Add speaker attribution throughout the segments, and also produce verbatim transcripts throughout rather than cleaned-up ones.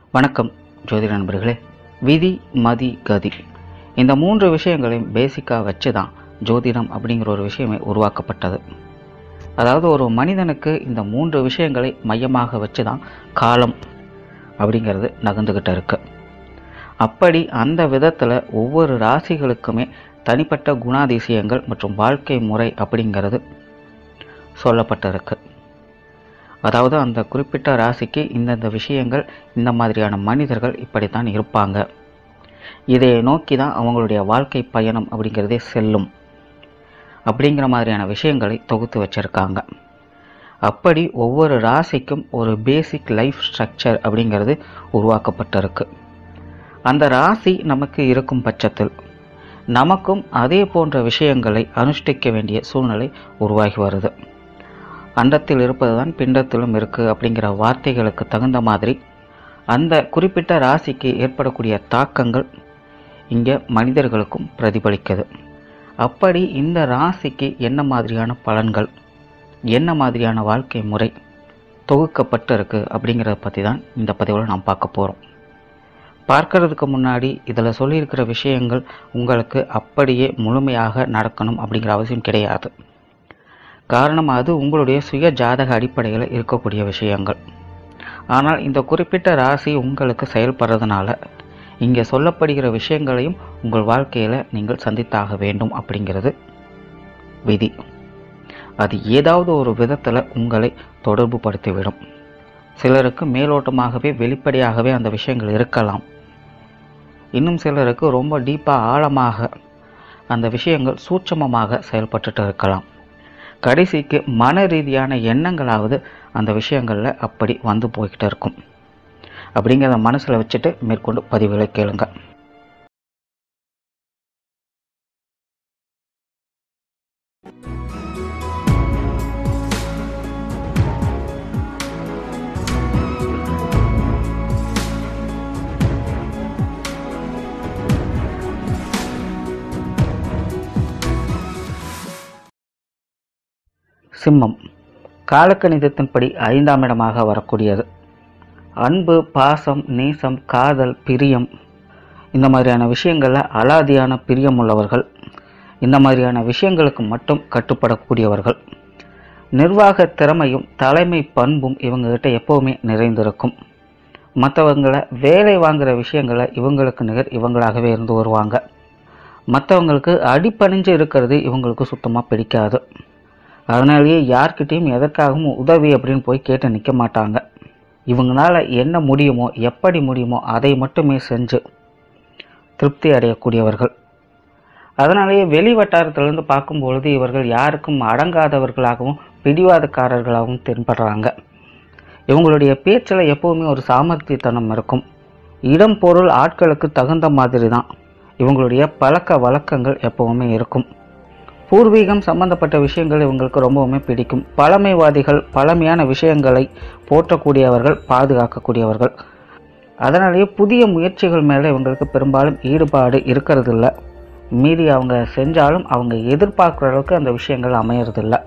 Speaker 1: வணக்கம் ஜோதிட நண்பர்களே. விதி, மதி, கதி இந்த மூன்று விஷயங்களையும் பேசிக்காக வச்சு தான் ஜோதிடம் அப்படிங்கிற ஒரு விஷயமே உருவாக்கப்பட்டது. அதாவது ஒரு மனிதனுக்கு இந்த மூன்று விஷயங்களை மையமாக வச்சு தான் காலம் அப்படிங்கிறது நகர்ந்துக்கிட்டு இருக்கு. அப்படி அந்த விதத்தில் ஒவ்வொரு ராசிகளுக்குமே தனிப்பட்ட குணாதிசயங்கள் மற்றும் வாழ்க்கை முறை அப்படிங்கிறது சொல்லப்பட்டிருக்கு. அதாவது அந்த குறிப்பிட்ட ராசிக்கு இந்தந்த விஷயங்கள், இந்த மாதிரியான மனிதர்கள் இப்படித்தான் இருப்பாங்க, இதை நோக்கி தான் அவங்களுடைய வாழ்க்கை பயணம் அப்படிங்கிறதே செல்லும் அப்படிங்கிற மாதிரியான விஷயங்களை தொகுத்து வச்சுருக்காங்க. அப்படி ஒவ்வொரு ராசிக்கும் ஒரு பேசிக் லைஃப் ஸ்ட்ரக்சர் அப்படிங்கிறது உருவாக்கப்பட்டிருக்கு. அந்த ராசி நமக்கு இருக்கும் பட்சத்தில் நமக்கும் அதே போன்ற விஷயங்களை அனுஷ்டிக்க வேண்டிய சூழ்நிலை உருவாகி வருது. அண்டத்தில் இருப்பது தான் பிண்டத்திலும் இருக்குது அப்படிங்கிற வார்த்தைகளுக்கு தகுந்த மாதிரி அந்த குறிப்பிட்ட ராசிக்கு ஏற்படக்கூடிய தாக்கங்கள் இங்கே மனிதர்களுக்கும் பிரதிபலிக்குது. அப்படி இந்த ராசிக்கு என்ன மாதிரியான பலன்கள், என்ன மாதிரியான வாழ்க்கை முறை தொகுக்கப்பட்டு இருக்கு அப்படிங்கிறத பற்றி தான் இந்த பதிவில் நாம் பார்க்க போகிறோம். பார்க்கறதுக்கு முன்னாடி இதில் சொல்லியிருக்கிற விஷயங்கள் உங்களுக்கு அப்படியே முழுமையாக நடக்கணும் அப்படிங்கிற அவசியம் கிடையாது. காரணம், அது உங்களுடைய சுய ஜாதக அடிப்படையில் இருக்கக்கூடிய விஷயங்கள். ஆனால் இந்த குறிப்பிட்ட ராசி உங்களுக்கு செயல்படுறதுனால இங்கே சொல்லப்படுகிற விஷயங்களையும் உங்கள் வாழ்க்கையில் நீங்கள் சந்தித்தாக வேண்டும் அப்படிங்கிறது விதி. அது ஏதாவது ஒரு விதத்தில் உங்களை தொடர்பு படுத்திவிடும். சிலருக்கு மேலோட்டமாகவே வெளிப்படையாகவே அந்த விஷயங்கள் இருக்கலாம். இன்னும் சிலருக்கு ரொம்ப டீப்பாக ஆழமாக அந்த விஷயங்கள் சூட்சமமாக செயல்பட்டுட்டு இருக்கலாம். கடைசிக்கு மன ரீதியான எண்ணங்களாவது அந்த விஷயங்களில் அப்படி வந்து போய்கிட்டு இருக்கும். அப்படிங்கிறத மனசில் வச்சுட்டு மேற்கொண்டு பதிவுகளை கேளுங்க. சிம்மம் காலக்கணிதத்தின்படி ஐந்தாம் இடமாக வரக்கூடியது. அன்பு, பாசம், நேசம், காதல், பிரியம் இந்த மாதிரியான விஷயங்களில் அலாதியான பிரியம் உள்ளவர்கள். இந்த மாதிரியான விஷயங்களுக்கு மட்டும் கட்டுப்படக்கூடியவர்கள். நிர்வாக திறமையும் தலைமை பண்பும் இவங்ககிட்ட எப்போவுமே நிறைந்திருக்கும். மற்றவங்களை வேலை வாங்குகிற விஷயங்களை இவங்களுக்கு நிகர் இவங்களாகவே இருந்து வருவாங்க. மற்றவங்களுக்கு அடிப்பணிஞ்சு இருக்கிறது இவங்களுக்கு சுத்தமாக பிடிக்காது. அதனாலேயே யார்கிட்டையும் எதற்காகவும் உதவி அப்படின்னு போய் கேட்டு நிற்க மாட்டாங்க. இவங்களால் என்ன முடியுமோ, எப்படி முடியுமோ அதை மட்டுமே செஞ்சு திருப்தி அடையக்கூடியவர்கள். அதனாலேயே வெளி வட்டாரத்திலிருந்து பார்க்கும்பொழுது இவர்கள் யாருக்கும் அடங்காதவர்களாகவும் பிடிவாதக்காரர்களாகவும் தென்படுறாங்க. இவங்களுடைய பேச்சில் எப்போவுமே ஒரு சாமர்த்தியத்தனம் இருக்கும். இடம், பொருள், ஆட்களுக்கு தகுந்த மாதிரி தான் இவங்களுடைய பழக்க வழக்கங்கள் எப்போவுமே இருக்கும். பூர்வீகம் சம்பந்தப்பட்ட விஷயங்கள் இவங்களுக்கு ரொம்பவுமே பிடிக்கும். பழமைவாதிகள், பழமையான விஷயங்களை போற்றக்கூடியவர்கள், பாதுகாக்கக்கூடியவர்கள். அதனாலேயே புதிய முயற்சிகள் மேலே இவங்களுக்கு பெரும்பாலும் ஈடுபாடு இருக்கிறதில்ல. மீறி அவங்க செஞ்சாலும் அவங்க எதிர்பார்க்குற அளவுக்கு அந்த விஷயங்கள் அமையறதில்ல.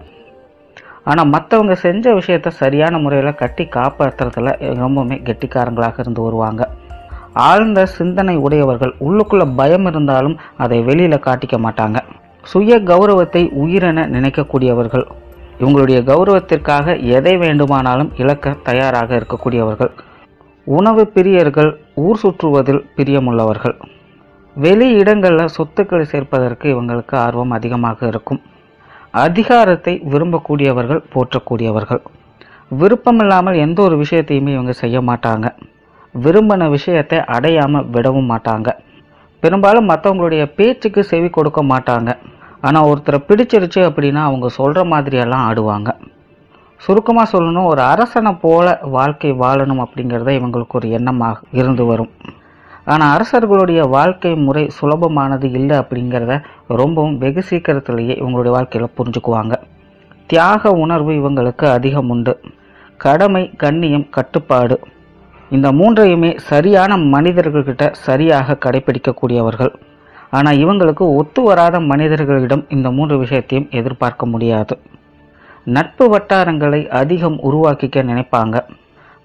Speaker 1: ஆனால் மற்றவங்க செஞ்ச விஷயத்தை சரியான முறையில் கட்டி காப்பாற்றுறதுல ரொம்பவுமே கெட்டிக்காரங்களாக இருந்து வருவாங்க. ஆழ்ந்த சிந்தனை உடையவர்கள். உள்ளுக்குள்ளே பயம் இருந்தாலும் அதை வெளியில் காட்டிக்க மாட்டாங்க. சுய கௌரவத்தை உயிரென நினைக்கக்கூடியவர்கள். இவங்களுடைய கௌரவத்திற்காக எதை வேண்டுமானாலும் இழக்க தயாராக இருக்கக்கூடியவர்கள். உணவு பிரியர்கள். ஊர் சுற்றுவதில் பிரியமுள்ளவர்கள். வெளி இடங்களில் சொத்துக்களை சேர்ப்பதற்கு இவங்களுக்கு ஆர்வம் அதிகமாக இருக்கும். அதிகாரத்தை விரும்பக்கூடியவர்கள், போற்றக்கூடியவர்கள். விருப்பமில்லாமல் எந்த ஒரு விஷயத்தையுமே இவங்க செய்ய மாட்டாங்க. விரும்பின விஷயத்தை அடையாமல் விடவும் மாட்டாங்க. பெரும்பாலும் மற்றவங்களுடைய பேச்சுக்கு செவி கொடுக்க மாட்டாங்க. ஆனால் ஒருத்தரை பிடிச்சிருச்சு அப்படின்னா அவங்க சொல்கிற மாதிரியெல்லாம் ஆடுவாங்க. சுருக்கமாக சொல்லணும், ஒரு அரசனை போல வாழ்க்கை வாழணும் அப்படிங்கிறத இவங்களுக்கு ஒரு எண்ணமாக இருந்து வரும். ஆனால் அரசர்களுடைய வாழ்க்கை முறை சுலபமானது இல்லை அப்படிங்கிறத ரொம்பவும் வெகு சீக்கிரத்திலேயே இவங்களுடைய வாழ்க்கையில் புரிஞ்சுக்குவாங்க. தியாக உணர்வு இவங்களுக்கு அதிகம் உண்டு. கடமை, கண்ணியம், கட்டுப்பாடு இந்த மூன்றையுமே சரியான மனிதர்கள்கிட்ட சரியாக கடைபிடிக்கக்கூடியவர்கள். ஆனால் இவங்களுக்கு ஒத்து வராத மனிதர்களிடம் இந்த மூன்று விஷயத்தையும் எதிர்பார்க்க முடியாது. நட்பு வட்டாரங்களை அதிகம் உருவாக்கிக்க நினைப்பாங்க.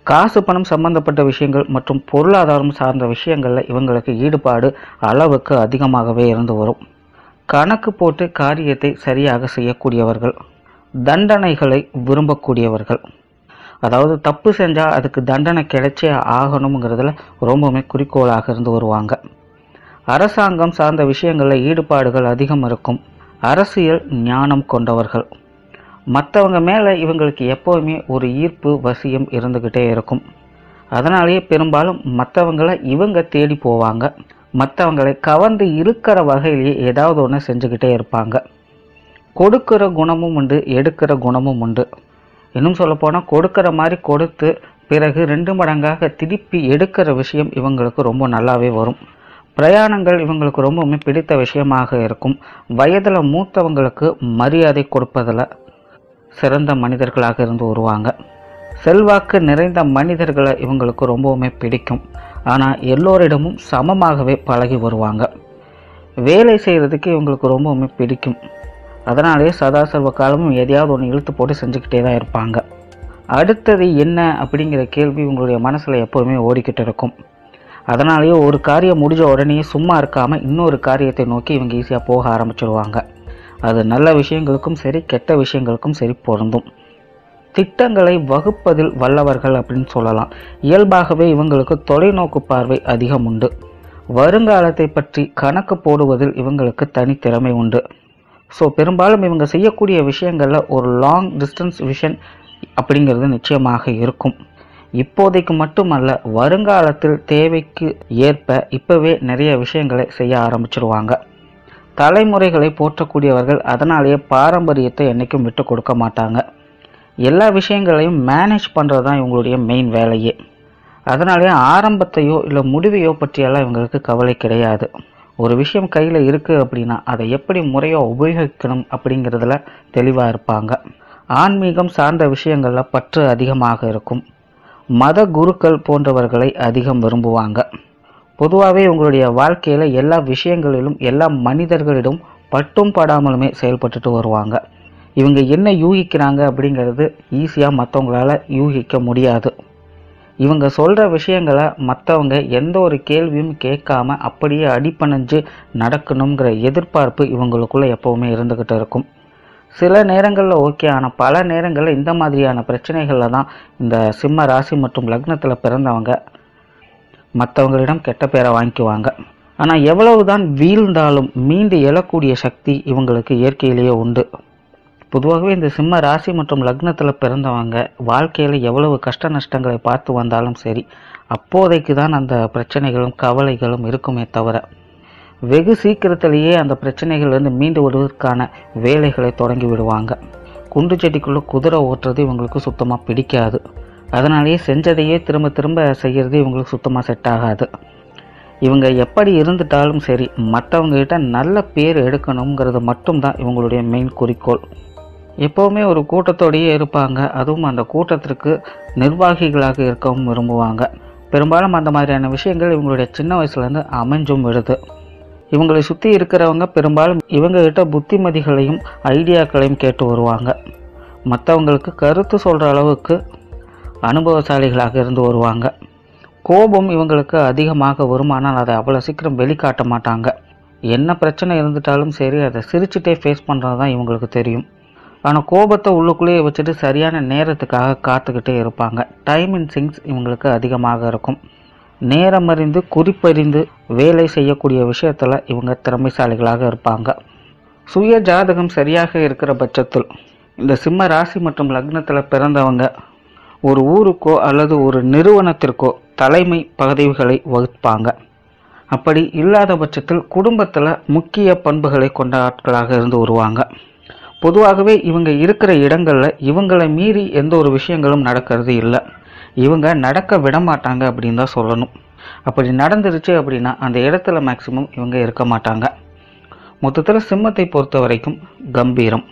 Speaker 1: காசு பணம் சம்பந்தப்பட்ட விஷயங்கள் மற்றும் பொருளாதாரம் சார்ந்த விஷயங்களில் இவங்களுக்கு ஈடுபாடு அளவுக்கு அதிகமாகவே இருந்து வரும். கணக்கு போட்டு காரியத்தை சரியாக செய்யக்கூடியவர்கள், தண்டனைகளை விரும்பக்கூடியவர்கள். அதாவது தப்பு செஞ்சால் அதுக்கு தண்டனை கிடைச்சே ஆகணுங்கிறதுல ரொம்பவுமே குறிக்கோளாக இருந்து வருவாங்க. அரசாங்கம் சார்ந்த விஷயங்களில் ஈடுபாடுகள் அதிகம் இருக்கும். அரசியல் ஞானம் கொண்டவர்கள். மற்றவங்க மேலே இவங்களுக்கு எப்போவுமே ஒரு ஈர்ப்பு வசியம் இருந்துக்கிட்டே இருக்கும். அதனாலேயே பெரும்பாலும் மற்றவங்களை இவங்க தேடி போவாங்க. மற்றவங்களை கவர்ந்து இருக்கிற வகையிலேயே ஏதாவது ஒன்று செஞ்சுக்கிட்டே இருப்பாங்க. கொடுக்கிற குணமும் உண்டு, எடுக்கிற குணமும் உண்டு. இன்னும் சொல்லப்போனால் கொடுக்கிற மாதிரி கொடுத்து பிறகு ரெண்டு மடங்காக திருப்பி எடுக்கிற விஷயம் இவங்களுக்கு ரொம்ப நல்லாவே வரும். பிரயாணங்கள் இவங்களுக்கு ரொம்பவுமே பிடித்த விஷயமாக இருக்கும். வயதில் மூத்தவங்களுக்கு மரியாதை கொடுப்பதில் சிறந்த மனிதர்களாக இருந்து வருவாங்க. செல்வாக்கு நிறைந்த மனிதர்களை இவங்களுக்கு ரொம்பவுமே பிடிக்கும். ஆனால் எல்லோரிடமும் சமமாகவே பழகி வருவாங்க. வேலை செய்கிறதுக்கு இவங்களுக்கு ரொம்பவுமே பிடிக்கும். அதனாலே சதா சர்வ காலமும் எதையாவது ஒன்று இழுத்து போட்டு செஞ்சுக்கிட்டே தான் இருப்பாங்க. அடுத்தது என்ன அப்படிங்கிற கேள்வி உங்களுடைய மனசில் எப்போதுமே ஓடிக்கிட்டு இருக்கும். அதனாலேயே ஒரு காரியம் முடிஞ்ச உடனே சும்மா இருக்காமல் இன்னொரு காரியத்தை நோக்கி இவங்க ஈஸியாக போக ஆரம்பிச்சிடுவாங்க. அது நல்ல விஷயங்களுக்கும் சரி, கெட்ட விஷயங்களுக்கும் சரி பொருந்தும். திட்டங்களை வகுப்பதில் வல்லவர்கள் அப்படின்னு சொல்லலாம். இயல்பாகவே இவங்களுக்கு தொலைநோக்கு பார்வை அதிகம் உண்டு. வருங்காலத்தை பற்றி கணக்கு போடுவதில் இவங்களுக்கு தனித்திறமை உண்டு. ஸோ பெரும்பாலும் இவங்க செய்யக்கூடிய விஷயங்களில் ஒரு லாங் டிஸ்டன்ஸ் விஷன் அப்படிங்கிறது நிச்சயமாக இருக்கும். இப்போதைக்கு மட்டுமல்ல, வருங்காலத்தில் தேவைக்கு ஏற்ப இப்போவே நிறைய விஷயங்களை செய்ய ஆரம்பிச்சிருவாங்க. தலைமுறைகளை போற்றக்கூடியவர்கள். அதனாலேயே பாரம்பரியத்தை என்றைக்கும் விட்டு கொடுக்க மாட்டாங்க. எல்லா விஷயங்களையும் மேனேஜ் பண்ணுறது தான் இவங்களுடைய மெயின் வேலையே. அதனாலேயே ஆரம்பத்தையோ இல்லை முடிவையோ பற்றியெல்லாம் இவங்களுக்கு கவலை கிடையாது. ஒரு விஷயம் கையில் இருக்குது அப்படின்னா அதை எப்படி முறையாக உபயோகிக்கணும் அப்படிங்கிறதுல தெளிவாக இருப்பாங்க. ஆன்மீகம் சார்ந்த விஷயங்களில் பற்று அதிகமாக இருக்கும். மத குருக்கள் போன்றவர்களை அதிகம் விரும்புவாங்க. பொதுவாகவே உங்களுடைய வாழ்க்கையில் எல்லா விஷயங்களிலும் எல்லா மனிதர்களிடம் பட்டும் படாமலுமே செயல்பட்டுட்டு வருவாங்க. இவங்க என்ன யூகிக்கிறாங்க அப்படிங்கிறது ஈஸியாக மற்றவங்களால யூகிக்க முடியாது. இவங்க சொல்கிற விஷயங்களை மற்றவங்க எந்த ஒரு கேள்வியும் கேட்காம அப்படியே அடிப்பணிஞ்சு நடக்கணுங்கிற எதிர்பார்ப்பு இவங்களுக்குள்ளே எப்போவுமே இருந்துக்கிட்டு இருக்கும். சில நேரங்களில் ஓகே, ஆனால் பல நேரங்களில் இந்த மாதிரியான பிரச்சனைகளில் தான் இந்த சிம்ம ராசி மற்றும் லக்னத்தில் பிறந்தவங்க மற்றவங்களிடம் கெட்ட பேரை வாங்கிக்குவாங்க. ஆனால் எவ்வளவு தான் வீழ்ந்தாலும் மீண்டு எழக்கூடிய சக்தி இவங்களுக்கு இயற்கையிலேயே உண்டு. பொதுவாகவே இந்த சிம்ம ராசி மற்றும் லக்னத்தில் பிறந்தவங்க வாழ்க்கையில் எவ்வளவு கஷ்ட நஷ்டங்களை பார்த்து வந்தாலும் சரி, அப்போதைக்கு தான் அந்த பிரச்சனைகளும் கவலைகளும் இருக்குமே தவிர வெகு சீக்கிரத்திலேயே அந்த பிரச்சனைகள்லேருந்து மீண்டு விடுவதற்கான வேலைகளை தொடங்கி விடுவாங்க. குண்டு செடிக்குள்ளே குதிரை ஓட்டுறது இவங்களுக்கு சுத்தமாக பிடிக்காது. அதனாலேயே செஞ்சதையே திரும்ப திரும்ப செய்கிறது இவங்களுக்கு சுத்தமாக செட் ஆகாது. இவங்க எப்படி இருந்துட்டாலும் சரி, மற்றவங்ககிட்ட நல்ல பேர் எடுக்கணுங்கிறது மட்டும்தான் இவங்களுடைய மெயின் குறிக்கோள். எப்போவுமே ஒரு கூட்டத்தோடையே இருப்பாங்க. அதுவும் அந்த கூட்டத்திற்கு நிர்வாகிகளாக இருக்கவும் விரும்புவாங்க. பெரும்பாலும் அந்த மாதிரியான விஷயங்கள் இவங்களுடைய சின்ன வயசுலேருந்து அமைஞ்சும் விடுது. இவங்களை சுற்றி இருக்கிறவங்க பெரும்பாலும் இவங்ககிட்ட புத்திமதிகளையும் ஐடியாக்களையும் கேட்டு வருவாங்க. மற்றவங்களுக்கு கருத்து சொல்கிற அளவுக்கு அனுபவசாலிகளாக இருந்து வருவாங்க. கோபம் இவங்களுக்கு அதிகமாக வருமானால் அதை அவ்வளோ சீக்கிரம் வெளிக்காட்ட மாட்டாங்க. என்ன பிரச்சனை இருந்துட்டாலும் சரி, அதை சிரிச்சுட்டே ஃபேஸ் பண்ணுறது தான் இவங்களுக்கு தெரியும். ஆனால் கோபத்தை உள்ளுக்குள்ளேயே வச்சுட்டு சரியான நேரத்துக்காக காத்துக்கிட்டே இருப்பாங்க. டைம் இன் சிங்ஸ் இவங்களுக்கு அதிகமாக இருக்கும். நேரம் அறிந்து குறிப்பறிந்து வேலை செய்யக்கூடிய விஷயத்தில் இவங்க திறமைசாலிகளாக இருப்பாங்க. சுய ஜாதகம் சரியாக இருக்கிற பட்சத்தில் இந்த சிம்ம ராசி மற்றும் லக்னத்தில் பிறந்தவங்க ஒரு ஊருக்கோ அல்லது ஒரு நிறுவனத்திற்கோ தலைமை பதவிகளை வகுப்பாங்க. அப்படி இல்லாத பட்சத்தில் குடும்பத்தில் முக்கிய பண்புகளை கொண்ட ஆட்களாக இருந்து வருவாங்க. பொதுவாகவே இவங்க இருக்கிற இடங்களில் இவங்களை மீறி எந்த ஒரு விஷயங்களும் நடக்கிறது இல்லை. இவங்க நடக்க விட மாட்டாங்க அப்படின்னு தான் சொல்லணும். அப்படி நடந்துருச்சு அப்படின்னா அந்த இடத்துல மேக்சிமம் இவங்க இருக்க மாட்டாங்க. மொத்தத்தில் சிம்மத்தை பொறுத்த வரைக்கும் கம்பீரம்.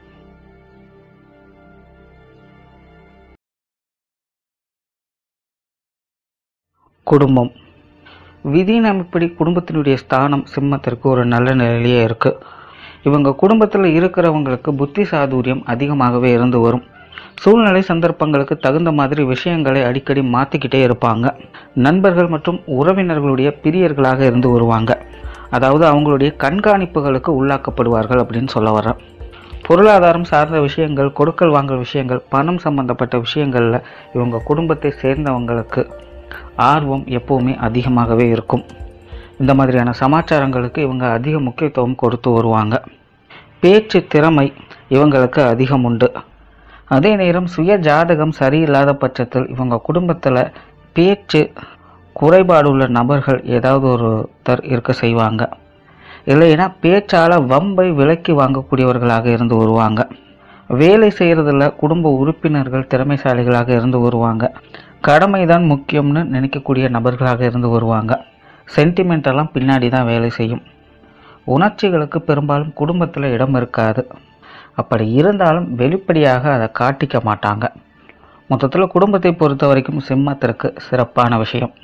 Speaker 1: குடும்பம். விதியின் அமைப்படி குடும்பத்தினுடைய ஸ்தானம் சிம்மத்திற்கு ஒரு நல்ல நிலையிலேயே இருக்குது. இவங்க குடும்பத்தில் இருக்கிறவங்களுக்கு புத்தி சாதுரியம் அதிகமாகவே இருந்து வரும். சூழ்நிலை சந்தர்ப்பங்களுக்கு தகுந்த மாதிரி விஷயங்களை அடிக்கடி மாற்றிக்கிட்டே இருப்பாங்க. நண்பர்கள் மற்றும் உறவினர்களுடைய பிரியர்களாக இருந்து வருவாங்க. அதாவது அவங்களுடைய கண்காணிப்புகளுக்கு உள்ளாக்கப்படுவார்கள் அப்படின்னு சொல்ல வரேன். பொருளாதாரம் சார்ந்த விஷயங்கள், கொடுக்கல் வாங்கல் விஷயங்கள், பணம் சம்பந்தப்பட்ட விஷயங்களில் இவங்க குடும்பத்தை சேர்ந்தவங்களுக்கு ஆர்வம் எப்போவுமே அதிகமாகவே இருக்கும். இந்த மாதிரியான சமாச்சாரங்களுக்கு இவங்க அதிக முக்கியத்துவம் கொடுத்து வருவாங்க. பேச்சு திறமை இவங்களுக்கு அதிகம் உண்டு. அதே நேரம் சுய ஜாதகம் சரியில்லாத பட்சத்தில் இவங்க குடும்பத்தில் பேச்சு குறைபாடுள்ள நபர்கள் ஏதாவது ஒருத்தர் இருக்க செய்வாங்க. இல்லைன்னா பேச்சால் வம்பை விலக்கி வாங்கக்கூடியவர்களாக இருந்து வருவாங்க. வேலை செய்கிறதுல குடும்ப உறுப்பினர்கள் திறமைசாலிகளாக இருந்து வருவாங்க. கடமை தான் முக்கியம்னு நினைக்கக்கூடிய நபர்களாக இருந்து வருவாங்க. சென்டிமெண்டெல்லாம் பின்னாடி தான் வேலை செய்யும். உணர்ச்சிகளுக்கு பெரும்பாலும் குடும்பத்தில் இடம் இருக்காது. அப்படி இருந்தாலும் வெளிப்படையாக அதை காட்டிக்க மாட்டாங்க. மொத்தத்தில் குடும்பத்தை பொறுத்த வரைக்கும் சிம்மத்திற்கு சிறப்பான விஷயம்.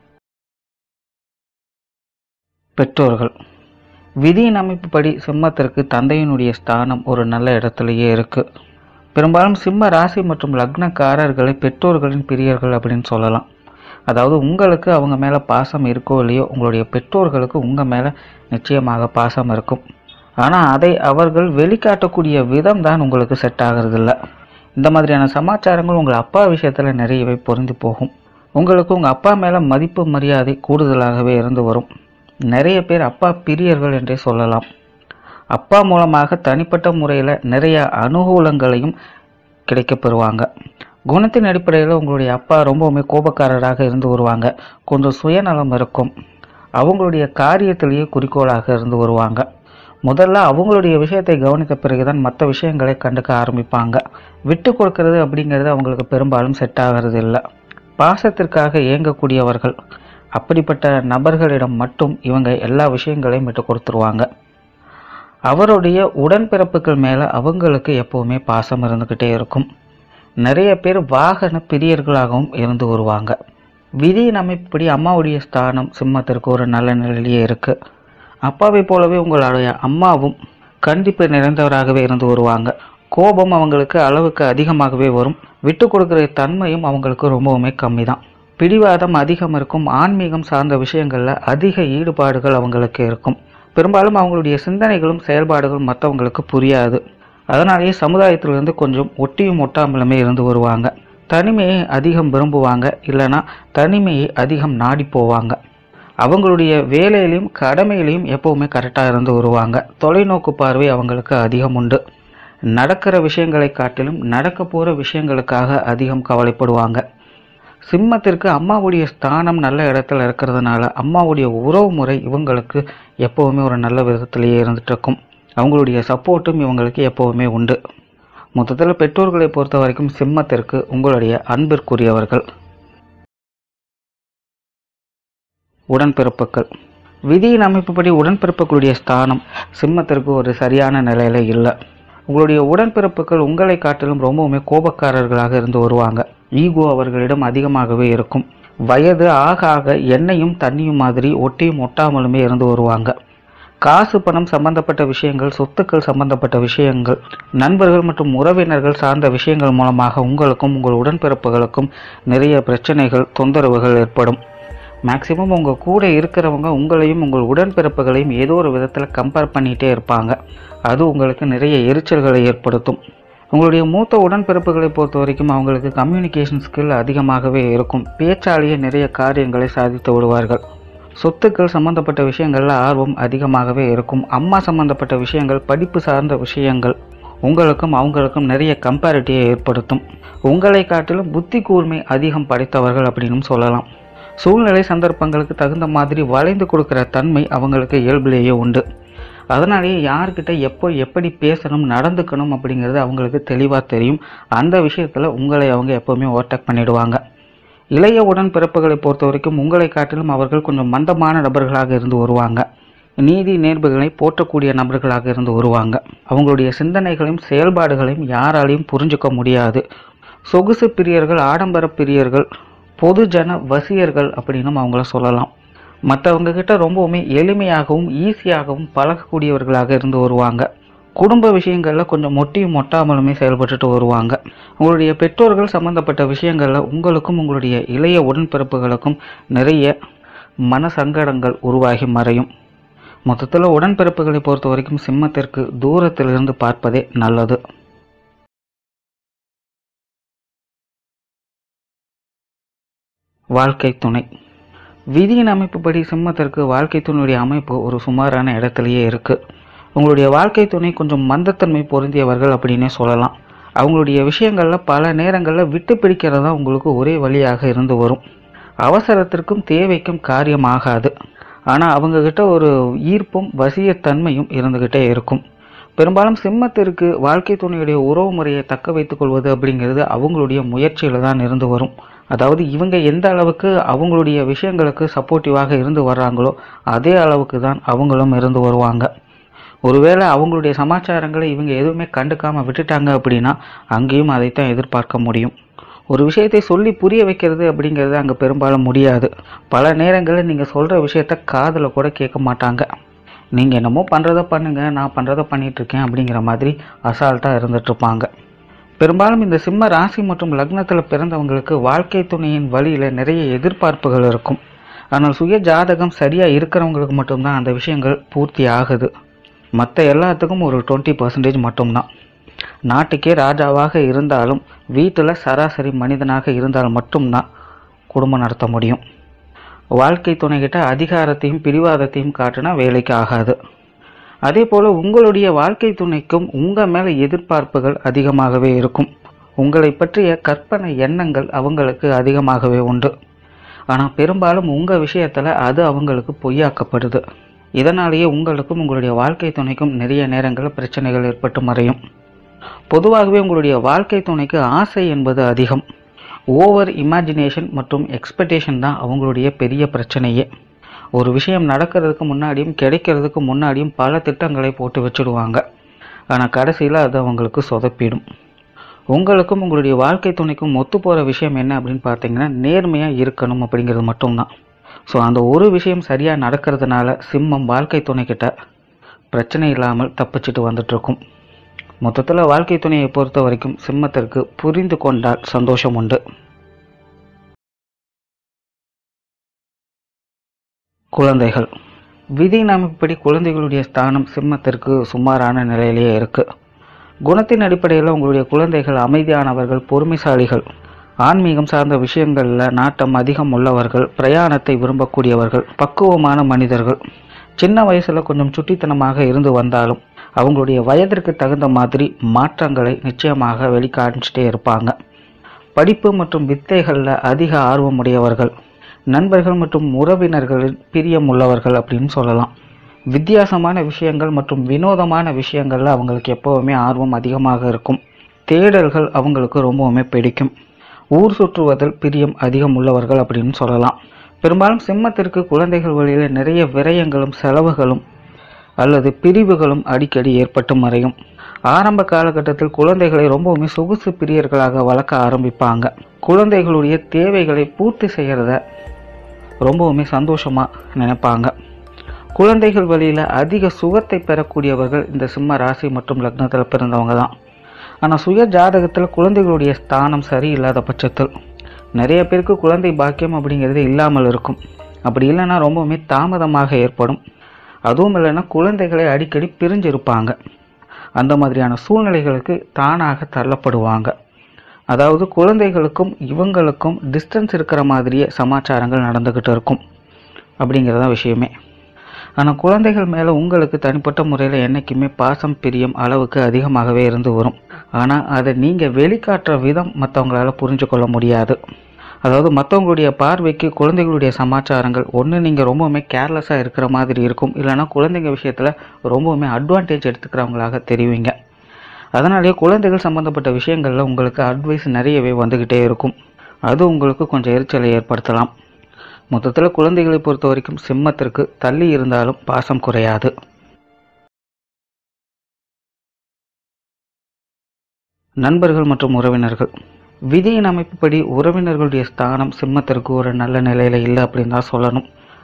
Speaker 1: பெற்றோர்கள். விதியின் அமைப்புப்படி சிம்மத்திற்கு தந்தையினுடைய ஸ்தானம் ஒரு நல்ல இடத்துலையே இருக்குது. பெரும்பாலும் சிம்ம ராசி மற்றும் லக்னக்காரர்களை பெற்றோர்களின் பிரியர்கள் அப்படின்னு சொல்லலாம். அதாவது உங்களுக்கு அவங்க மேலே பாசம் இருக்கோ இல்லையோ, உங்களுடைய பெற்றோர்களுக்கு உங்கள் மேலே நிச்சயமாக பாசம் இருக்கும். ஆனால் அதை அவர்கள் வெளிக்காட்டக்கூடிய விதம் தான் உங்களுக்கு செட் ஆகிறதில்ல. இந்த மாதிரியான சமாச்சாரங்கள் உங்கள் அப்பா விஷயத்தில் நிறையவே பொருந்தி போகும். உங்களுக்கு உங்கள் அப்பா மேலே மதிப்பு மரியாதை கூடுதலாகவே இருந்து வரும். நிறைய பேர் அப்பா பிரியர்கள் என்றே சொல்லலாம். அப்பா மூலமாக தனிப்பட்ட முறையில் நிறைய அனுகூலங்களையும் கிடைக்கப்பெறுவாங்க. குணத்தின் அடிப்படையில் உங்களுடைய அப்பா ரொம்பவுமே கோபக்காரராக இருந்து வருவாங்க. கொஞ்சம் சுயநலம் இருக்கும். அவங்களுடைய காரியத்திலேயே குறிக்கோளாக இருந்து வருவாங்க. முதல்ல அவங்களுடைய விஷயத்தை கவனித்த பிறகுதான் மற்ற விஷயங்களை கண்டுக்க ஆரம்பிப்பாங்க. விட்டு கொடுக்கறது அப்படிங்கிறது அவங்களுக்கு பெரும்பாலும் செட் ஆகிறது இல்லை. பாசத்திற்காக இயங்கக்கூடியவர்கள். அப்படிப்பட்ட நபர்களிடம் மட்டும் இவங்க எல்லா விஷயங்களையும் விட்டு கொடுத்துருவாங்க. அவருடைய உடன்பிறப்புகள் மேலே அவங்களுக்கு எப்போவுமே பாசம் இருந்துக்கிட்டே இருக்கும். நிறைய பேர் வாகன பிரியர்களாகவும் இருந்து வருவாங்க. விதியின் அமைப்புப்படி அம்மாவுடைய ஸ்தானம் சிம்மத்திற்கு ஒரு நல்ல நிலையிலேயே இருக்குது. அப்பாவை போலவே உங்களுடைய அம்மாவும் கண்டிப்பு நிறைந்தவராகவே இருந்து வருவாங்க. கோபம் அவங்களுக்கு அளவுக்கு அதிகமாகவே வரும். விட்டு கொடுக்குற தன்மையும் அவங்களுக்கு ரொம்பவுமே கம்மி தான். பிடிவாதம் அதிகம் இருக்கும். ஆன்மீகம் சார்ந்த விஷயங்களில் அதிக ஈடுபாடுகள் அவங்களுக்கு இருக்கும். பெரும்பாலும் அவங்களுடைய சிந்தனைகளும் செயல்பாடுகளும் மற்றவங்களுக்கு புரியாது. அதனாலேயே சமுதாயத்திலிருந்து கொஞ்சம் ஒட்டியும் ஒட்டாமலுமே இருந்து வருவாங்க. தனிமையை அதிகம் விரும்புவாங்க. இல்லைனா தனிமையை அதிகம் நாடி போவாங்க. அவங்களுடைய வேலையிலையும் கடமையிலையும் எப்போவுமே கரெக்டாக இருந்து வருவாங்க. தொலைநோக்கு பார்வை அவங்களுக்கு அதிகம் உண்டு. நடக்கிற விஷயங்களை காட்டிலும் நடக்க போகிற விஷயங்களுக்காக அதிகம் கவலைப்படுவாங்க. சிம்மத்திற்கு அம்மாவுடைய ஸ்தானம் நல்ல இடத்துல இருக்கிறதுனால அம்மாவுடைய உறவு முறை இவங்களுக்கு எப்போவுமே ஒரு நல்ல விதத்திலேயே இருந்துட்டு இருக்கும். அவங்களுடைய சப்போர்ட்டும் இவங்களுக்கு எப்போவுமே உண்டு. மொத்தத்தில் பெற்றோர்களை பொறுத்த வரைக்கும் சிம்மத்திற்கு உங்களுடைய அன்பிற்குரியவர்கள். உடன்பிறப்புகள். விதியின் அமைப்புப்படி உடன்பிறப்புகளுடைய ஸ்தானம் சிம்மத்திற்கு ஒரு சரியான நிலையில இல்லை. உங்களுடைய உடன்பிறப்புகள் உங்களை காட்டிலும் ரொம்பவுமே கோபக்காரர்களாக இருந்து வருவாங்க. ஈகோ அவர்களிடம் அதிகமாகவே இருக்கும். வயது ஆக ஆக எண்ணெயும் தண்ணியும் மாதிரி ஒட்டியும் ஒட்டாமலுமே இருந்து வருவாங்க. காசு பணம் சம்பந்தப்பட்ட விஷயங்கள், சொத்துக்கள் சம்பந்தப்பட்ட விஷயங்கள், நண்பர்கள் மற்றும் உறவினர்கள் சார்ந்த விஷயங்கள் மூலமாக உங்களுக்கும் உங்கள் உடன்பிறப்புகளுக்கும் நிறைய பிரச்சனைகள், தொந்தரவுகள் ஏற்படும். மேக்சிமம் உங்கள் கூட இருக்கிறவங்க உங்களையும் உங்கள் உடன்பிறப்புகளையும் ஏதோ ஒரு விதத்தில் கம்பேர் பண்ணிகிட்டே இருப்பாங்க. அது உங்களுக்கு நிறைய எரிச்சல்களை ஏற்படுத்தும். உங்களுடைய மூத்த உடன்பிறப்புகளை பொறுத்த வரைக்கும் அவங்களுக்கு கம்யூனிகேஷன் ஸ்கில் அதிகமாகவே இருக்கும். பேச்சாலேயே நிறைய காரியங்களை சாதித்து விடுவார்கள். சொத்துக்கள் சம்பந்தப்பட்ட விஷயங்களில் ஆர்வம் அதிகமாகவே இருக்கும். அம்மா சம்பந்தப்பட்ட விஷயங்கள், படிப்பு சார்ந்த விஷயங்கள் உங்களுக்கும் அவங்களுக்கும் நிறைய கம்பேரிட்டிவை ஏற்படுத்தும். உங்களை காட்டிலும் புத்தி கூர்மை அதிகம் படைத்தவர்கள் அப்படின்னு சொல்லலாம். சூழ்நிலை சந்தர்ப்பங்களுக்கு தகுந்த மாதிரி வளைந்து கொடுக்குற தன்மை அவங்களுக்கு இயல்பிலேயே உண்டு. அதனாலேயே யார்கிட்ட எப்போ எப்படி பேசணும், நடந்துக்கணும் அப்படிங்கிறது அவங்களுக்கு தெளிவாக தெரியும். அந்த விஷயத்தில் உங்களை அவங்க எப்போவுமே ஓவர்டேக் பண்ணிடுவாங்க. இளைய உடன் பிறப்புகளை பொறுத்த வரைக்கும் உங்களை காட்டிலும் அவர்கள் கொஞ்சம் மந்தமான நபர்களாக இருந்து வருவாங்க. நீதி நேர்வுகளை போற்றக்கூடிய நபர்களாக இருந்து வருவாங்க. அவங்களுடைய சிந்தனைகளையும் செயல்பாடுகளையும் யாராலையும் புரிஞ்சுக்க முடியாது. சொகுசு பிரியர்கள், ஆடம்பர பிரியர்கள், பொதுஜன வசியர்கள் அப்படின்னு அவங்கள சொல்லலாம். மற்றவங்க கிட்ட ரொம்பவுமே எளிமையாகவும் ஈஸியாகவும் பழகக்கூடியவர்களாக இருந்து வருவாங்க. குடும்ப விஷயங்களில் கொஞ்சம் மொட்டியும் மொட்டாமலுமே செயல்பட்டுட்டு வருவாங்க. உங்களுடைய பெற்றோர்கள் சம்பந்தப்பட்ட விஷயங்களில் உங்களுக்கும் உங்களுடைய இளைய உடன்பிறப்புகளுக்கும் நிறைய மன சங்கடங்கள் உருவாகி மறையும். மொத்தத்தில் உடன்பிறப்புகளை பொறுத்த வரைக்கும் சிம்மத்திற்கு தூரத்திலிருந்து பார்ப்பதே நல்லது. வாழ்க்கை துணை. விதியின் அமைப்புப்படி சிம்மத்திற்கு வாழ்க்கை துணையுடைய அமைப்பு ஒரு சுமாரான இடத்துலையே இருக்குது. உங்களுடைய வாழ்க்கை துணை கொஞ்சம் மந்தத்தன்மை பொருந்தியவர்கள் அப்படின்னே சொல்லலாம். அவங்களுடைய விஷயங்களில் பல நேரங்களில் விட்டு பிடிக்கிறது தான் உங்களுக்கு ஒரே வழியாக இருந்து வரும். அவசரத்திற்கும் தேவைக்கும் காரியமாகாது. ஆனால் அவங்கக்கிட்ட ஒரு ஈர்ப்பும் வசியத்தன்மையும் இருந்துக்கிட்டே இருக்கும். பெரும்பாலும் சிம்மத்திற்கு வாழ்க்கை துணையுடைய உறவு முறையை தக்க வைத்துக் கொள்வது அப்படிங்கிறது அவங்களுடைய முயற்சியில் தான் இருந்து வரும். அதாவது இவங்க எந்த அளவுக்கு அவங்களுடைய விஷயங்களுக்கு சப்போர்ட்டிவாக இருந்து வர்றாங்களோ அதே அளவுக்கு தான் அவங்களும் இருந்து வருவாங்க. ஒருவேளை அவங்களுடைய சமாச்சாரங்களை இவங்க எதுவுமே கண்டுக்காமல் விட்டுட்டாங்க அப்படின்னா அங்கேயும் அதைத்தான் எதிர்பார்க்க முடியும். ஒரு விஷயத்தை சொல்லி புரிய வைக்கிறது அப்படிங்கிறது அங்கே பெரும்பாலும் முடியாது. பல நேரங்களில் நீங்கள் சொல்கிற விஷயத்த காதில் கூட கேட்க மாட்டாங்க. நீங்கள் என்னமோ பண்ணுறதை பண்ணுங்கள், நான் பண்ணுறதை பண்ணிகிட்ருக்கேன் அப்படிங்கிற மாதிரி அசால்ட்டாக இருந்துகிட்ருப்பாங்க. பெரும்பாலும் இந்த சிம்ம ராசி மற்றும் லக்னத்தில் பிறந்தவங்களுக்கு வாழ்க்கை துணையின் வழியில் நிறைய எதிர்பார்ப்புகள் இருக்கும். ஆனால் சுய ஜாதகம் சரியாக இருக்கிறவங்களுக்கு மட்டும்தான் அந்த விஷயங்கள் பூர்த்தி ஆகுது. மற்ற எல்லாத்துக்கும் ஒரு டுவெண்ட்டி பர்சன்டேஜ் மட்டும்தான். நாட்டுக்கே ராஜாவாக இருந்தாலும் வீட்டில் சராசரி மனிதனாக இருந்தால் மட்டும்தான் குடும்பம் நடத்த முடியும். வாழ்க்கை துணைகிட்ட அதிகாரத்தையும் பிடிவாதத்தையும் காட்டினா வேலைக்கு ஆகாது. அதே போல் உங்களுடைய வாழ்க்கை துணைக்கும் உங்கள் மேலே எதிர்பார்ப்புகள் அதிகமாகவே இருக்கும். உங்களை பற்றிய கற்பனை எண்ணங்கள் அவங்களுக்கு அதிகமாகவே உண்டு. ஆனால் பெரும்பாலும் உங்கள் விஷயத்தில் அது அவங்களுக்கு பொய்யாக்கப்படுது. இதனாலேயே உங்களுக்கும் உங்களுடைய வாழ்க்கை துணைக்கும் நிறைய நேரங்களில் பிரச்சனைகள் ஏற்பட்டு மறையும். பொதுவாகவே உங்களுடைய வாழ்க்கை துணைக்கு ஆசை என்பது அதிகம். ஓவர் இமேஜினேஷன் மற்றும் எக்ஸ்பெக்டேஷன் தான் அவங்களுடைய பெரிய பிரச்சனையே. ஒரு விஷயம் நடக்கிறதுக்கு முன்னாடியும் கிடைக்கிறதுக்கு முன்னாடியும் பல திட்டங்களை போட்டு வச்சுடுவாங்க. ஆனால் கடைசியில் அது அவங்களுக்கு சொதப்பிடும். உங்களுக்கும் உங்களுடைய வாழ்க்கை துணைக்கும் ஒத்து போகிற விஷயம் என்ன அப்படின்னு பார்த்தீங்கன்னா நேர்மையாக இருக்கணும் அப்படிங்கிறது மட்டும்தான். ஸோ அந்த ஒரு விஷயம் சரியாக நடக்கிறதுனால சிம்மம் வாழ்க்கை துணைக்கிட்ட பிரச்சனை இல்லாமல் தப்பிச்சுட்டு வந்துட்டுருக்கும். மொத்தத்தில் வாழ்க்கை துணையை பொறுத்த வரைக்கும் சிம்மத்திற்கு புரிந்து கொண்டால் சந்தோஷம் உண்டு. குழந்தைகள். விதியின் அமைப்புப்படி குழந்தைகளுடைய ஸ்தானம் சிம்மத்திற்கு சுமாரான நிலையிலேயே இருக்குது. குணத்தின் அடிப்படையில் உங்களுடைய குழந்தைகள் அமைதியானவர்கள், பொறுமைசாலிகள், ஆன்மீகம் சார்ந்த விஷயங்களில் நாட்டம் அதிகம் உள்ளவர்கள், பிரயாணத்தை விரும்பக்கூடியவர்கள், பக்குவமான மனிதர்கள். சின்ன வயசில் கொஞ்சம் சுட்டித்தனமாக இருந்து வந்தாலும் அவங்களுடைய வயதிற்கு தகுந்த மாதிரி மாற்றங்களை நிச்சயமாக வெளிக்காமிச்சிட்டே இருப்பாங்க. படிப்பு மற்றும் வித்தைகளில் அதிக ஆர்வமுடையவர்கள், நண்பர்கள் மற்றும் உறவினர்களின் பிரியம் உள்ளவர்கள் அப்படின்னு சொல்லலாம். வித்தியாசமான விஷயங்கள் மற்றும் வினோதமான விஷயங்களில் அவங்களுக்கு எப்போவுமே ஆர்வம் அதிகமாக இருக்கும். தேடல்கள் அவங்களுக்கு ரொம்பவுமே பிடிக்கும். ஊர் சுற்றுவதில் பிரியம் அதிகம் உள்ளவர்கள் அப்படின்னு சொல்லலாம். பெரும்பாலும் சிம்மத்திற்கு குழந்தைகள் வழியில் நிறைய விரயங்களும் செலவுகளும் அல்லது பிரிவுகளும் அடிக்கடி ஏற்பட்டு மறையும். ஆரம்ப காலகட்டத்தில் குழந்தைகளை ரொம்பவுமே சொகுசு பிரியர்களாக வளர்க்க ஆரம்பிப்பாங்க. குழந்தைகளுடைய தேவைகளை பூர்த்தி செய்கிறத ரொம்பவுமே சந்தோஷமாக நினைப்பாங்க. குழந்தைகள் வழியில் அதிக சுகத்தை பெறக்கூடியவர்கள் இந்த சிம்ம ராசி மற்றும் லக்னத்தில் பிறந்தவங்க தான். ஆனால் சுய ஜாதகத்தில் குழந்தைகளுடைய ஸ்தானம் சரியில்லாத பட்சத்தில் நிறைய பேருக்கு குழந்தை பாக்கியம் அப்படிங்கிறது இல்லாமல் இருக்கும். அப்படி இல்லைன்னா ரொம்பவுமே தாமதமாக ஏற்படும். அதுவும் இல்லைன்னா குழந்தைகளை அடிக்கடி பிரிஞ்சிருப்பாங்க. அந்த மாதிரியான சூழ்நிலைகளுக்கு தானாக தள்ளப்படுவாங்க. அதாவது குழந்தைகளுக்கும் இவங்களுக்கும் டிஸ்டன்ஸ் இருக்கிற மாதிரியே சமாச்சாரங்கள் நடந்துக்கிட்டு இருக்கும் அப்படிங்கிறதான் விஷயமே. ஆனால் குழந்தைகள் மேலே உங்களுக்கு தனிப்பட்ட முறையில் என்றைக்குமே பாசம் பிரியம் அளவுக்கு அதிகமாகவே இருந்து வரும். ஆனால் அதை நீங்கள் வெளிக்காட்டுற விதம் மற்றவங்களால் புரிஞ்சு கொள்ள முடியாது. அதாவது மற்றவங்களுடைய பார்வைக்கு குழந்தைகளுடைய சமாச்சாரங்கள் ஒன்று நீங்கள் ரொம்பவுமே கேர்லெஸ்ஸாக இருக்கிற மாதிரி இருக்கும், இல்லைனா குழந்தைங்க விஷயத்தில் ரொம்பவுமே அட்வான்டேஜ் எடுத்துக்கிறவங்களாக தெரிவிங்க. அதனாலேயே குழந்தைகள் சம்மந்தப்பட்ட விஷயங்களில் உங்களுக்கு அட்வைஸ் நிறையவே வந்துக்கிட்டே இருக்கும். அது உங்களுக்கு கொஞ்சம் எரிச்சலை ஏற்படுத்தலாம். மொத்தத்தில் குழந்தைகளை பொறுத்த வரைக்கும் சிம்மத்திற்கு தள்ளி இருந்தாலும் பாசம் குறையாது. நண்பர்கள் மற்றும் உறவினர்கள். விதியின் அமைப்புப்படி உறவினர்களுடைய ஸ்தானம் சிம்மத்திற்கு ஒரு நல்ல நிலையில் இல்லை அப்படின்னு தான் சொல்லணும்.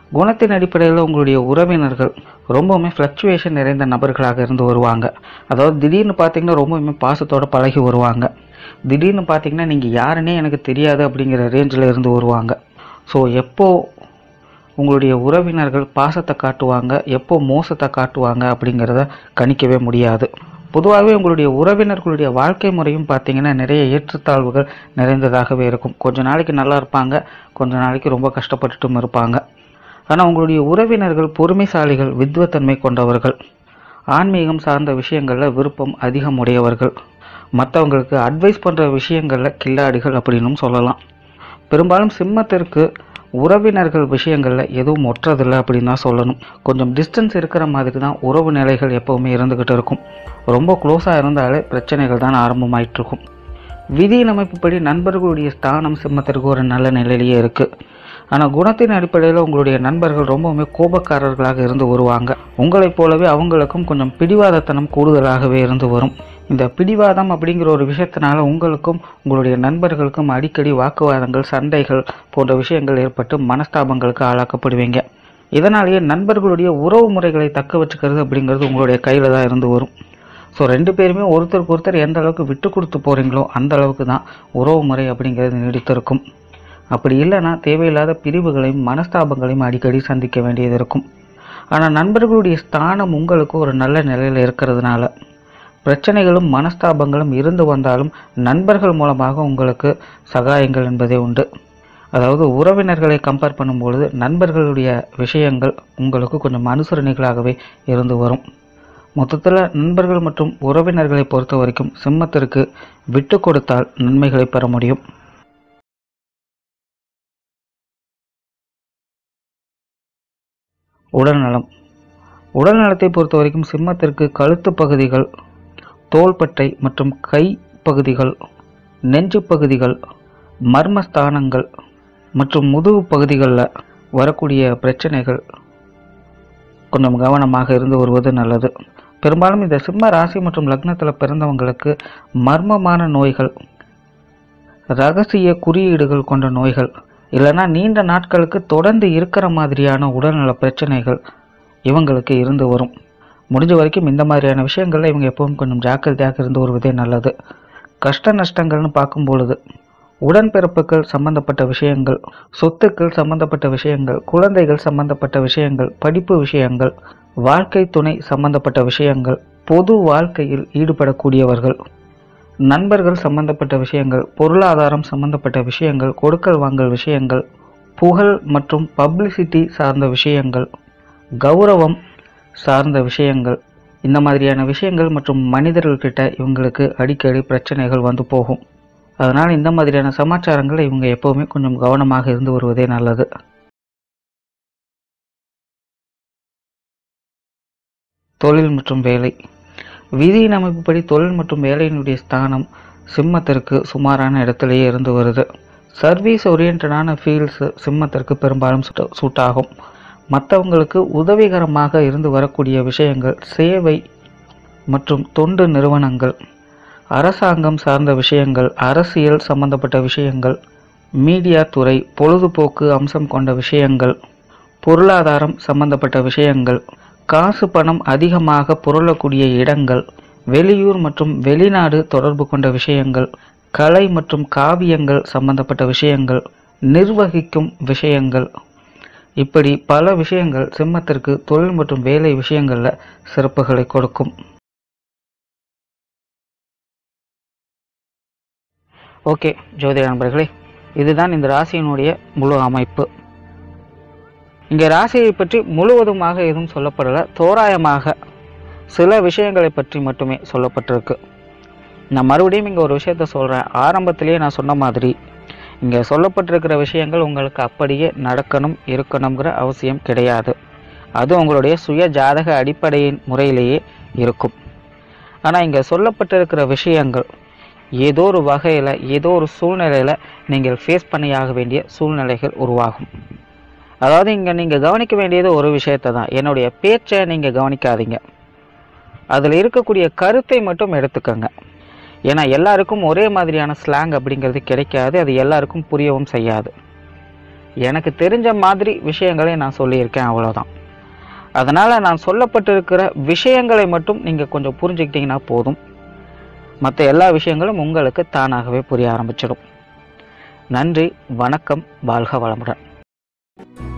Speaker 1: குணத்தின் அடிப்படையில் உங்களுடைய உறவினர்கள் ரொம்பவுமே ஃப்ளக்சுவேஷன் நிறைந்த நபர்களாக இருந்து வருவாங்க. அதாவது திடீர்னு பார்த்தீங்கன்னா ரொம்பவுமே பாசத்தோடு பழகி வருவாங்க. திடீர்னு பார்த்தீங்கன்னா நீங்கள் யாருன்னே எனக்கு தெரியாது அப்படிங்கிற ரேஞ்சில் இருந்து வருவாங்க. ஸோ எப்போ உங்களுடைய உறவினர்கள் பாசத்தை காட்டுவாங்க, எப்போ மோசத்தை காட்டுவாங்க அப்படிங்கிறத கணிக்கவே முடியாது. பொதுவாகவே உங்களுடைய உறவினர்களுடைய வாழ்க்கை முறையும் பார்த்தீங்கன்னா நிறைய ஏற்றத்தாழ்வுகள் நிறைந்ததாகவே இருக்கும். கொஞ்ச நாளைக்கு நல்லா இருப்பாங்க, கொஞ்ச நாளைக்கு ரொம்ப கஷ்டப்பட்டுட்டும் இருப்பாங்க. ஆனால் உங்களுடைய உறவினர்கள் பொறுமைசாலிகள், வித்வத்தன்மை கொண்டவர்கள், ஆன்மீகம் சார்ந்த விஷயங்களில் விருப்பம் அதிகம் உடையவர்கள், மற்றவங்களுக்கு அட்வைஸ் பண்ணுற விஷயங்களில் கில்லாடிகள் அப்படின்னும் சொல்லலாம். பெரும்பாலும் சிம்மத்திற்கு உறவினர்கள் விஷயங்களில் எதுவும் ஒற்றதில்லை அப்படின்னு தான் சொல்லணும். கொஞ்சம் டிஸ்டன்ஸ் இருக்கிற மாதிரி தான் உறவு நிலைகள் எப்போவுமே இருந்துக்கிட்டு இருக்கும். ரொம்ப க்ளோஸாக இருந்தாலே பிரச்சனைகள் தான் ஆரம்பமாயிட்டு இருக்கும். விதியின் அமைப்புப்படி நண்பர்களுடைய ஸ்தானம் சிம்மத்திற்கு ஒரு நல்ல நிலையிலேயே இருக்குது. ஆனால் குணத்தின் அடிப்படையில் உங்களுடைய நண்பர்கள் ரொம்பவுமே கோபக்காரர்களாக இருந்து வருவாங்க. உங்களைப் போலவே அவங்களுக்கும் கொஞ்சம் பிடிவாதத்தனம் கூடுதலாகவே இருந்து வரும். இந்த பிடிவாதம் அப்படிங்கிற ஒரு விஷயத்தினால உங்களுக்கும் உங்களுடைய நண்பர்களுக்கும் அடிக்கடி வாக்குவாதங்கள், சண்டைகள் போன்ற விஷயங்கள் ஏற்பட்டு மனஸ்தாபங்களுக்கு ஆளாக்கப்படுவீங்க. இதனாலேயே நண்பர்களுடைய உறவு முறைகளை தக்க வச்சுக்கிறது அப்படிங்கிறது உங்களுடைய கையில் தான் இருந்து வரும். ஸோ ரெண்டு பேருமே ஒருத்தருக்கு ஒருத்தர் எந்த அளவுக்கு விட்டு கொடுத்து போகிறீங்களோ அந்த அளவுக்கு தான் உறவு முறை அப்படிங்கிறது நீடித்திருக்கும். அப்படி இல்லைன்னா தேவையில்லாத பிரிவுகளையும் மனஸ்தாபங்களையும் அடிக்கடி சந்திக்க வேண்டியது இருக்கும். ஆனால் நண்பர்களுடைய ஸ்தானம் உங்களுக்கு ஒரு நல்ல நிலையில் இருக்கிறதுனால பிரச்சனைகளும் மனஸ்தாபங்களும் இருந்து வந்தாலும் நண்பர்கள் மூலமாக உங்களுக்கு சகாயங்கள் என்பதே உண்டு. அதாவது உறவினர்களை கம்பேர் பண்ணும்பொழுது நண்பர்களுடைய விஷயங்கள் உங்களுக்கு கொஞ்சம் அனுசரணைகளாகவே இருந்து வரும். மொத்தத்தில் நண்பர்கள் மற்றும் உறவினர்களை பொறுத்த வரைக்கும் சிம்மத்திற்கு விட்டு கொடுத்தால் நன்மைகளை பெற முடியும். உடல்நலம். உடல்நலத்தை பொறுத்த வரைக்கும் சிம்மத்திற்கு கழுத்து பகுதிகள், தோள்பட்டை மற்றும் கை பகுதிகள், நெஞ்சு பகுதிகள், மர்மஸ்தானங்கள் மற்றும் முதுகு பகுதிகளில் வரக்கூடிய பிரச்சனைகள் கொஞ்சம் கவனமாக இருந்து வருவது நல்லது. பெரும்பாலும் இந்த சிம்ம ராசி மற்றும் லக்னத்தில் பிறந்தவங்களுக்கு மர்மமான நோய்கள், இரகசிய குறியீடுகள் கொண்ட நோய்கள், இல்லைனா நீண்ட நாட்களுக்கு தொடர்ந்து இருக்கிற மாதிரியான உடல்நல பிரச்சனைகள் இவங்களுக்கு இருந்து வரும். முடிஞ்ச வரைக்கும் இந்த மாதிரியான விஷயங்களில் இவங்க எப்பவும் கொஞ்சம் ஜாக்கிரதையாக இருந்து வருவதே நல்லது. கஷ்ட நஷ்டங்கள்னு பார்க்கும் பொழுது உடன்பிறப்புகள் சம்பந்தப்பட்ட விஷயங்கள், சொத்துக்கள் சம்பந்தப்பட்ட விஷயங்கள், குழந்தைகள் சம்பந்தப்பட்ட விஷயங்கள், படிப்பு விஷயங்கள், வாழ்க்கை துணை சம்பந்தப்பட்ட விஷயங்கள், பொது வாழ்க்கையில் ஈடுபடக்கூடியவர்கள், நண்பர்கள் சம்பந்தப்பட்ட விஷயங்கள், பொருளாதாரம் சம்பந்தப்பட்ட விஷயங்கள், கொடுக்கல் வாங்கல் விஷயங்கள், புகழ் மற்றும் பப்ளிசிட்டி சார்ந்த விஷயங்கள், கௌரவம் சார்ந்த விஷயங்கள், இந்த மாதிரியான விஷயங்கள் மற்றும் மனிதர்கள்கிட்ட இவங்களுக்கு அடிக்கடி பிரச்சனைகள் வந்து போகும். அதனால் இந்த மாதிரியான சமாச்சாரங்களை இவங்க எப்போவுமே கொஞ்சம் கவனமாக இருந்து வருவதே நல்லது. தொழில் மற்றும் வேலை. விதியின் அமைப்புப்படி தொழில் மற்றும் வேலையினுடைய ஸ்தானம் சிம்மத்திற்கு சுமாரான இடத்திலேயே இருந்து வருது. சர்வீஸ் ஓரியன்டான ஃபீல்ட்ஸ் சிம்மத்திற்கு பெரும்பாலும் சூட் ஆகும். மற்றவங்களுக்கு உதவிகரமாக இருந்து வரக்கூடிய விஷயங்கள், சேவை மற்றும் தொண்டு நிறுவனங்கள், அரசாங்கம் சார்ந்த விஷயங்கள், அரசியல் சம்பந்தப்பட்ட விஷயங்கள், மீடியா துறை, பொழுதுபோக்கு அம்சம் கொண்ட விஷயங்கள், பொருளாதாரம் சம்பந்தப்பட்ட விஷயங்கள், காசு பணம் அதிகமாக புரளக்கூடிய இடங்கள், வெளியூர் மற்றும் வெளிநாடு தொடர்பு கொண்ட விஷயங்கள், கலை மற்றும் காவியங்கள் சம்பந்தப்பட்ட விஷயங்கள், நிர்வகிக்கும் விஷயங்கள், இப்படி பல விஷயங்கள் சிம்மத்திற்கு தொழில் மற்றும் வேலை விஷயங்களில் சிறப்புகளை கொடுக்கும். ஓகே ஜோதிட நண்பர்களே, இதுதான் இந்த ராசியினுடைய முழு அமைப்பு. இங்கே ராசியை பற்றி முழுவதுமாக எதுவும் சொல்லப்படலை, தோராயமாக சில விஷயங்களை பற்றி மட்டுமே சொல்லப்பட்டிருக்கு. நான் மறுபடியும் இங்கே ஒரு விஷயத்த சொல்கிறேன். ஆரம்பத்திலேயே நான் சொன்ன மாதிரி இங்கே சொல்லப்பட்டிருக்கிற விஷயங்கள் உங்களுக்கு அப்படியே நடக்கணும் இருக்கணுங்கிற அவசியம் கிடையாது. அது உங்களுடைய சுய ஜாதக அடிப்படையின் முறையிலேயே இருக்கும். ஆனால் இங்கே சொல்லப்பட்டிருக்கிற விஷயங்கள் ஏதோ ஒரு வகையில் ஏதோ ஒரு சூழ்நிலையில் நீங்கள் ஃபேஸ் பண்ணியாக வேண்டிய சூழ்நிலைகள் உருவாகும். அதாவது இங்கே நீங்கள் கவனிக்க வேண்டியது ஒரு விஷயத்தை தான். என்னுடைய பேச்சை நீங்கள் கவனிக்காதீங்க, அதில் இருக்கக்கூடிய கருத்தை மட்டும் எடுத்துக்கோங்க. ஏன்னா எல்லாருக்கும் ஒரே மாதிரியான ஸ்லாங் அப்படிங்கிறது கிடைக்காது, அது எல்லாருக்கும் புரியவும் செய்யாது. எனக்கு தெரிஞ்ச மாதிரி விஷயங்களை நான் சொல்லியிருக்கேன், அவ்வளோதான். அதனால் நான் சொல்லப்பட்டிருக்கிற விஷயங்களை மட்டும் நீங்கள் கொஞ்சம் புரிஞ்சுக்கிட்டிங்கன்னா போதும். மற்ற எல்லா விஷயங்களும் உங்களுக்கு தானாகவே புரிய ஆரம்பிச்சிடும். நன்றி, வணக்கம், வாழ்க வளமுடன்.